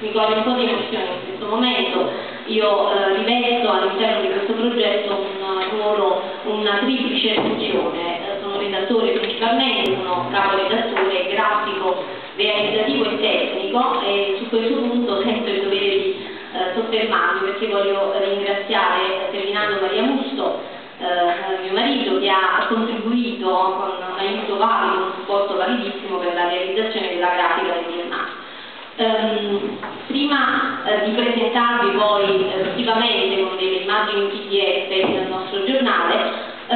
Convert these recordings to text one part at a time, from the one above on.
mi coglie un po' di emozione in questo momento. Io rivesto all'interno di questo progetto un ruolo, una triplice funzione. Sono redattore principalmente, sono caporedattore grafico, realizzativo e tecnico, e su questo punto sento il dovere di soffermarmi, perché voglio ringraziare Ferdinando Maria Musto, mio marito, che ha contribuito con un aiuto valido, un supporto validissimo per la realizzazione della grafica del giornale. Prima di presentarvi poi visivamente con delle immagini PDF del nostro giornale,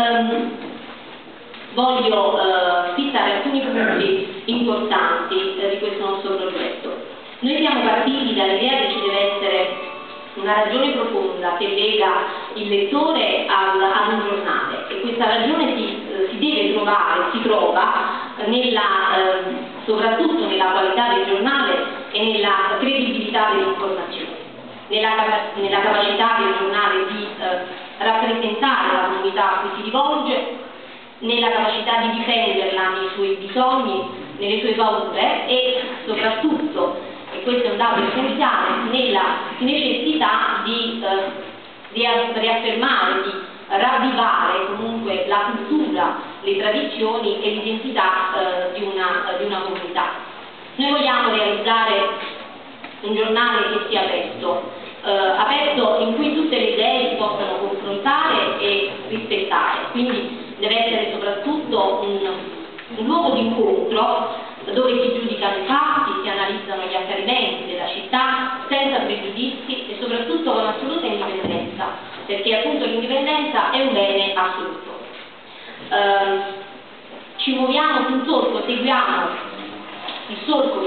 voglio fissare alcuni punti importanti di questo nostro progetto. Noi siamo partiti dall'idea che ci deve essere una ragione profonda che lega il lettore ad un giornale, e questa ragione si deve trovare, si trova soprattutto nella qualità del giornale e nella credibilità dell'informazione, nella capacità del giornale di rappresentare la comunità a cui si rivolge, nella capacità di difenderla nei suoi bisogni, nelle sue paure e soprattutto, e questo è un dato essenziale, nella necessità di riaffermare, di ravvivare comunque la cultura, le tradizioni e l'identità di una comunità. Noi vogliamo realizzare un giornale che sia aperto in cui tutte le idee si possano confrontare e rispettare, quindi deve essere soprattutto un luogo di incontro dove si giudicano i fatti, si analizzano gli accadimenti della città senza pregiudizi e soprattutto con assoluta indipendenza, perché appunto l'indipendenza è un bene assoluto. Ci muoviamo su un solco, seguiamo il solco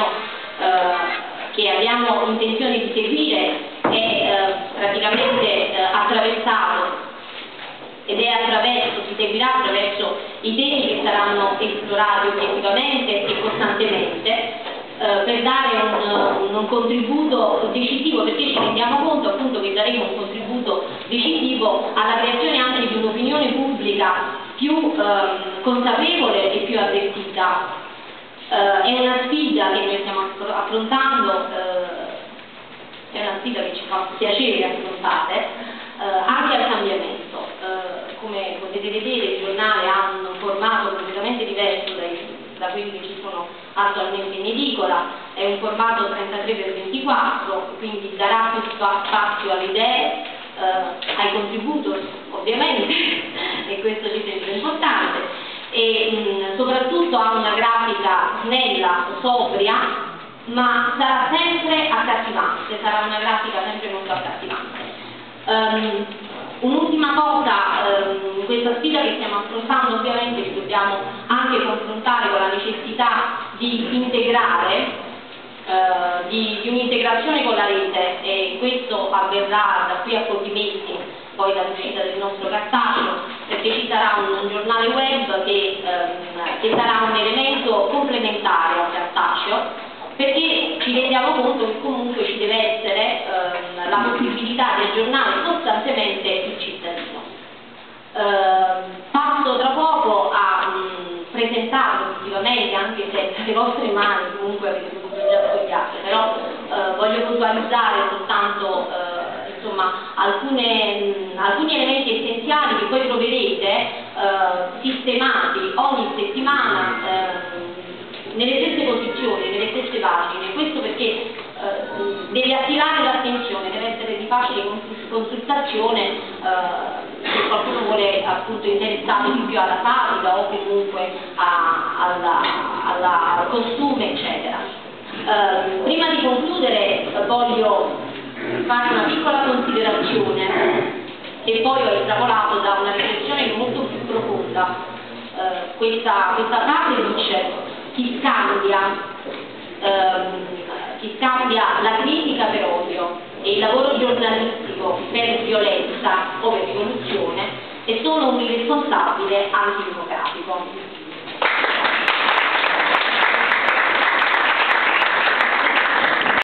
che abbiamo intenzione di seguire, è praticamente attraversato ed si seguirà attraverso i temi che saranno esplorati obiettivamente e costantemente per dare un contributo decisivo, perché ci rendiamo conto appunto che daremo un contributo decisivo alla creazione anche di un'opinione pubblica più consapevole e più avvertita. È una sfida che noi stiamo affrontando, è una sfida che ci fa piacere affrontare, anche al cambiamento. Come potete vedere, il giornale ha un formato completamente diverso da quelli che ci sono attualmente in edicola, è un formato 33x24, quindi darà più spazio alle idee, ai contributi ovviamente, e questo ci sembra importante, e soprattutto ha una grafica snella, sobria, ma sarà sempre accattivante, sarà una grafica sempre molto accattivante. Un'ultima cosa, in questa sfida che stiamo affrontando ovviamente ci dobbiamo anche confrontare con la necessità di integrare, di un'integrazione con la rete, e questo avverrà da qui a pochi mesi, poi dall'uscita del nostro cartaceo, perché ci sarà un giornale web che sarà un elemento complementare al cartaceo, perché ci rendiamo conto che comunque ci deve essere la possibilità di aggiornare costantemente il cittadino. Passo tra poco a presentarlo visivamente, anche se le vostre mani comunque avete potuto già sfogliarle, però voglio puntualizzare soltanto insomma, alcuni elementi essenziali che poi troverete sistemati ogni settimana nelle stesse posizioni, nelle stesse pagine. Questo perché deve attirare l'attenzione, deve essere di facile consultazione se qualcuno vuole appunto interessato di più alla pratica o comunque al costume, eccetera. Prima di concludere voglio fare una piccola considerazione che poi ho estrapolato da una riflessione molto più profonda. Questa frase dice: chi scambia la critica per odio e il lavoro giornalistico per violenza o per rivoluzione, e sono un irresponsabile antidemocratico.